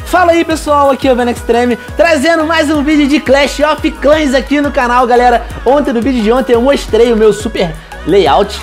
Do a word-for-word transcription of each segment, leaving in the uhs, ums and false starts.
Fala aí pessoal, aqui é o Venextreme, trazendo mais um vídeo de Clash of Clans aqui no canal, galera. Ontem, no vídeo de ontem, eu mostrei o meu super layout.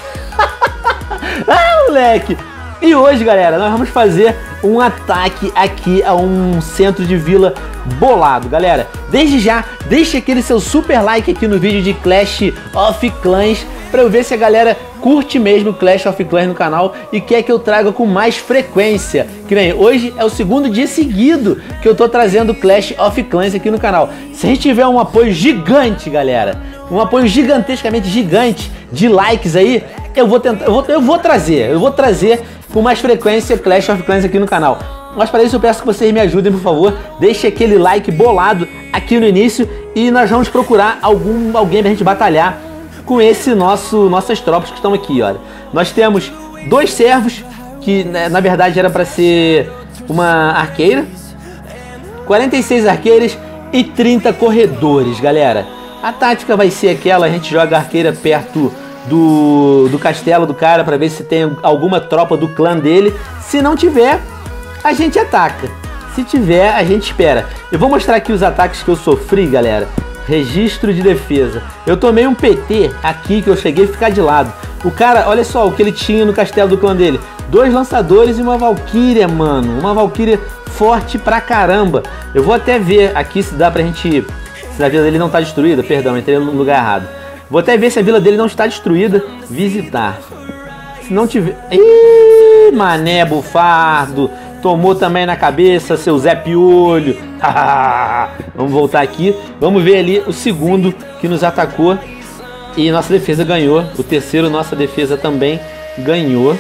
Ah, moleque! E hoje, galera, nós vamos fazer um ataque aqui a um centro de vila bolado. Galera, desde já, deixe aquele seu super like aqui no vídeo de Clash of Clans, pra eu ver se a galera curte mesmo Clash of Clans no canal e quer que eu traga com mais frequência. Que nem hoje é o segundo dia seguido que eu tô trazendo Clash of Clans aqui no canal. Se a gente tiver um apoio gigante, galera, um apoio gigantescamente gigante de likes aí, eu vou tentar, eu vou, eu vou trazer, eu vou trazer com mais frequência Clash of Clans aqui no canal. Mas para isso eu peço que vocês me ajudem, por favor. Deixe aquele like bolado aqui no início e nós vamos procurar algum, alguém pra gente batalhar com esse nosso, nossas tropas que estão aqui, olha. Nós temos dois servos, que né, na verdade era para ser uma arqueira, quarenta e seis arqueiras e trinta corredores, galera. A tática vai ser aquela, a gente joga a arqueira perto do, do castelo do cara para ver se tem alguma tropa do clã dele. Se não tiver, a gente ataca. Se tiver, a gente espera. Eu vou mostrar aqui os ataques que eu sofri, galera. Registro de defesa. Eu tomei um P T aqui que eu cheguei a ficar de lado. O cara, olha só o que ele tinha no castelo do clã dele. Dois lançadores e uma valquíria, mano. Uma valquíria forte pra caramba. Eu vou até ver aqui se dá pra gente... Se a vila dele não tá destruída. Perdão, entrei no lugar errado. Vou até ver se a vila dele não está destruída. Visitar. Se não tiver... Ih, mané bufardo. Tomou também na cabeça, seu Zé Piolho. Vamos voltar aqui. Vamos ver ali o segundo que nos atacou. E nossa defesa ganhou. O terceiro, nossa defesa também ganhou.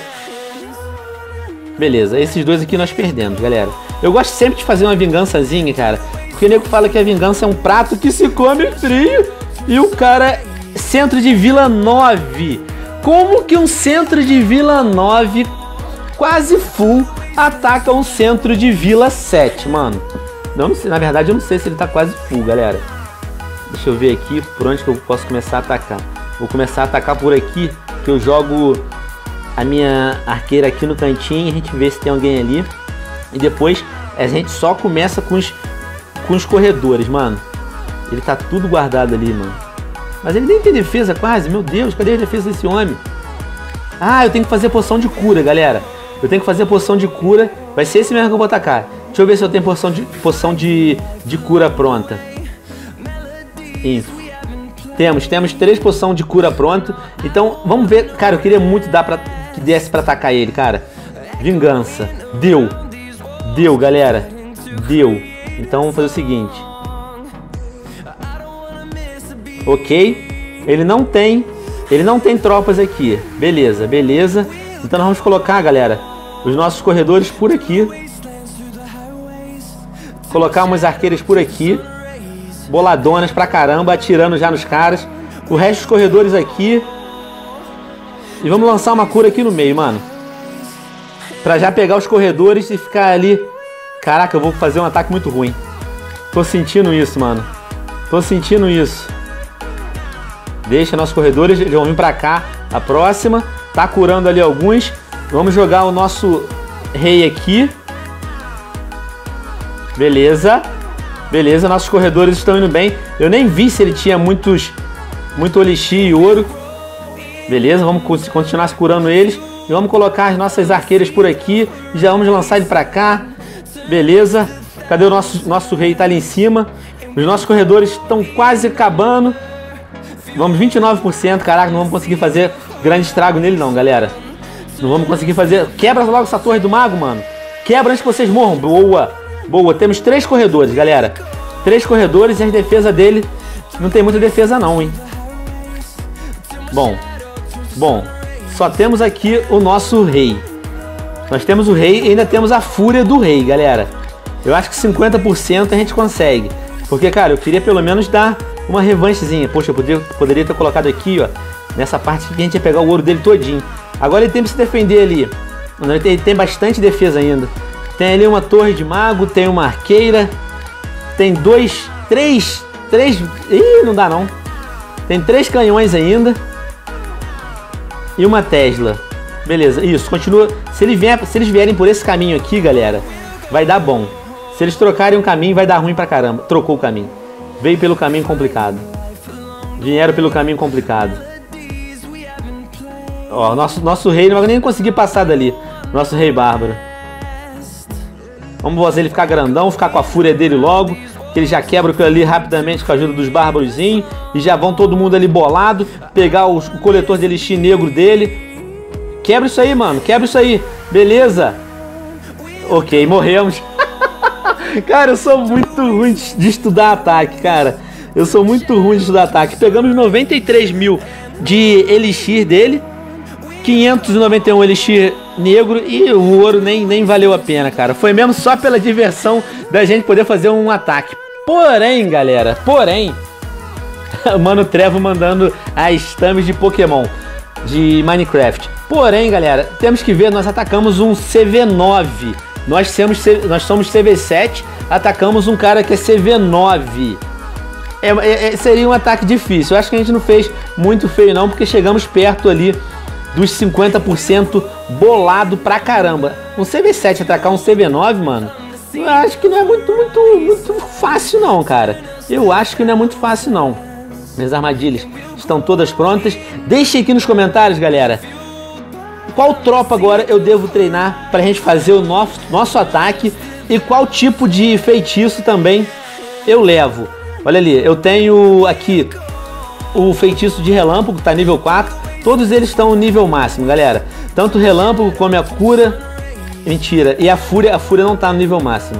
Beleza, esses dois aqui nós perdemos, galera. Eu gosto sempre de fazer uma vingançazinha, cara. Porque o nego fala que a vingança é um prato que se come frio. E o cara, centro de Vila nove. Como que um centro de Vila nove, quase full, ataca um centro de Vila sete, mano? Não, não sei, na verdade eu não sei se ele tá quase full, galera. Deixa eu ver aqui por onde que eu posso começar a atacar. Vou começar a atacar por aqui, que eu jogo a minha arqueira aqui no cantinho, a gente vê se tem alguém ali. E depois a gente só começa com os, com os corredores, mano. Ele tá tudo guardado ali, mano. Mas ele nem tem defesa quase, meu Deus, cadê a defesa desse homem? Ah, eu tenho que fazer poção de cura, galera. Eu tenho que fazer poção de cura. Vai ser esse mesmo que eu vou atacar. Deixa eu ver se eu tenho poção de, poção de, de cura pronta. Isso. Temos, temos três poções de cura pronto. Então, vamos ver. Cara, eu queria muito dar pra, que desse pra atacar ele, cara. Vingança. Deu. Deu, galera. Deu. Então, vamos fazer o seguinte. Ok. Ele não tem... Ele não tem tropas aqui. Beleza, beleza. Então nós vamos colocar, galera, os nossos corredores por aqui. Colocar umas arqueiras por aqui. Boladonas pra caramba, atirando já nos caras. O resto dos corredores aqui. E vamos lançar uma cura aqui no meio, mano. Pra já pegar os corredores e ficar ali. Caraca, eu vou fazer um ataque muito ruim. Tô sentindo isso, mano. Tô sentindo isso. Deixa nossos corredores, eles vão vir pra cá. A próxima. Tá curando ali alguns. Vamos jogar o nosso rei aqui. Beleza. Beleza, nossos corredores estão indo bem. Eu nem vi se ele tinha muitos, muito elixir e ouro. Beleza, vamos continuar curando eles. E vamos colocar as nossas arqueiras por aqui. Já vamos lançar ele pra cá. Beleza. Cadê o nosso, nosso rei? Tá ali em cima. Os nossos corredores estão quase acabando. Vamos vinte e nove por cento, caraca, não vamos conseguir fazer grande estrago nele não, galera. Não vamos conseguir fazer... Quebra logo essa torre do mago, mano. Quebra antes que vocês morram. Boa, boa. Temos três corredores, galera. Três corredores e a defesa dele não tem muita defesa não, hein. Bom, bom. Só temos aqui o nosso rei. Nós temos o rei e ainda temos a fúria do rei, galera. Eu acho que cinquenta por cento a gente consegue. Porque, cara, eu queria pelo menos dar uma revanchezinha. Poxa, eu poderia, poderia ter colocado aqui, ó. Nessa parte que a gente ia pegar o ouro dele todinho. Agora ele tem que se defender ali. Ele tem, ele tem bastante defesa ainda. Tem ali uma torre de mago, tem uma arqueira. Tem dois, três, três... Ih, não dá não. Tem três canhões ainda. E uma Tesla. Beleza, isso, continua. Se, ele vier, se eles vierem por esse caminho aqui, galera, vai dar bom. Se eles trocarem um caminho, vai dar ruim pra caramba. Trocou o caminho. Veio pelo caminho complicado. Vieram pelo caminho complicado. Ó, nosso, nosso rei não vai nem conseguir passar dali. Nosso rei bárbaro. Vamos fazer ele ficar grandão, ficar com a fúria dele logo. Que ele já quebra aquilo ali rapidamente com a ajuda dos bárbarozinhos. E já vão todo mundo ali bolado. Pegar o, o coletor de elixir negro dele. Quebra isso aí, mano. Quebra isso aí. Beleza. Ok, morremos. Cara, eu sou muito ruim de estudar ataque, cara. Eu sou muito ruim de estudar ataque. Pegamos noventa e três mil de elixir dele. quinhentos e noventa e um elixir negro. E o ouro nem, nem valeu a pena, cara. Foi mesmo só pela diversão da gente poder fazer um ataque. Porém, galera, porém... Mano Trevo mandando as thumbs de Pokémon. De Minecraft. Porém, galera, temos que ver, nós atacamos um C V nove. Nós, temos, nós somos C V sete, atacamos um cara que é C V nove. É, é, seria um ataque difícil. Eu acho que a gente não fez muito feio não, porque chegamos perto ali dos cinquenta por cento bolado pra caramba. Um C V sete atacar um C V nove, mano, eu acho que não é muito, muito, muito fácil não, cara. Eu acho que não é muito fácil não. Minhas armadilhas estão todas prontas. Deixem aqui nos comentários, galera, qual tropa agora eu devo treinar pra gente fazer o nosso, nosso ataque e qual tipo de feitiço também eu levo. Olha ali, eu tenho aqui o feitiço de relâmpago, tá nível quatro. Todos eles estão no nível máximo, galera. Tanto o relâmpago como a cura. Mentira, e a fúria, a fúria não tá no nível máximo.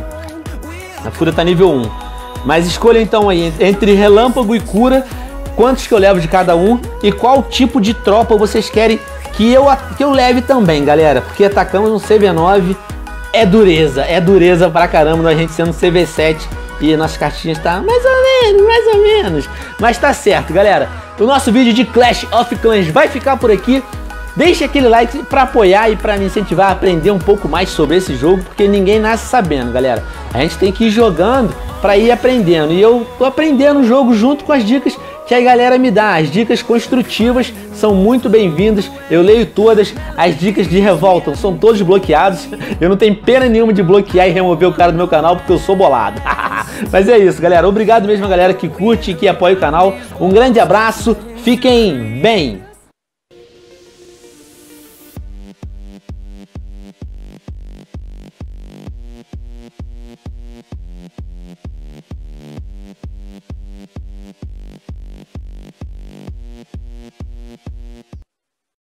A fúria tá nível um. Mas escolha então aí, entre relâmpago e cura, quantos que eu levo de cada um e qual tipo de tropa vocês querem que eu, que eu leve também, galera. Porque atacamos um C V nove, é dureza, é dureza pra caramba, a gente sendo C V sete e nossas cartinhas tá mais ou menos, mais ou menos. Mas tá certo, galera. O nosso vídeo de Clash of Clans vai ficar por aqui. Deixe aquele like pra apoiar e pra me incentivar a aprender um pouco mais sobre esse jogo, porque ninguém nasce sabendo, galera. A gente tem que ir jogando pra ir aprendendo. E eu tô aprendendo o jogo junto com as dicas que a galera me dá. As dicas construtivas são muito bem-vindas. Eu leio todas. As dicas de revolta são todos bloqueados. Eu não tenho pena nenhuma de bloquear e remover o cara do meu canal, porque eu sou bolado. Mas é isso, galera. Obrigado mesmo a galera que curte e que apoia o canal. Um grande abraço. Fiquem bem.